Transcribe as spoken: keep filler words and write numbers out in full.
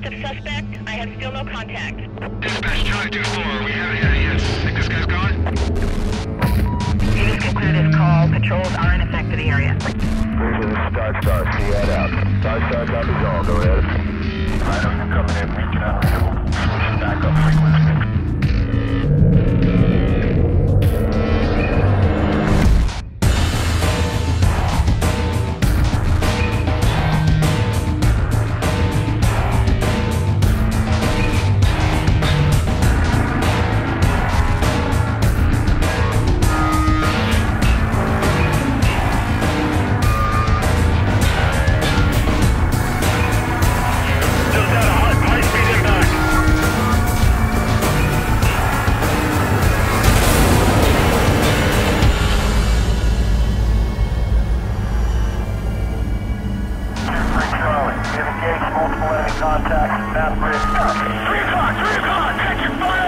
of suspect. I have still no contact. Dispatch, Charlie two four. We haven't had it yet. Think this guy's gone? Units conclude this call. Patrols are in effect in the area. Bridge, this is Star Star. See that out. Star Star, copy all. Go ahead. I know you're coming in. Reaching out. Switching back up frequency. Multiple enemy contacts, Mass Bridge. Three o'clock, three o'clock, take your fire!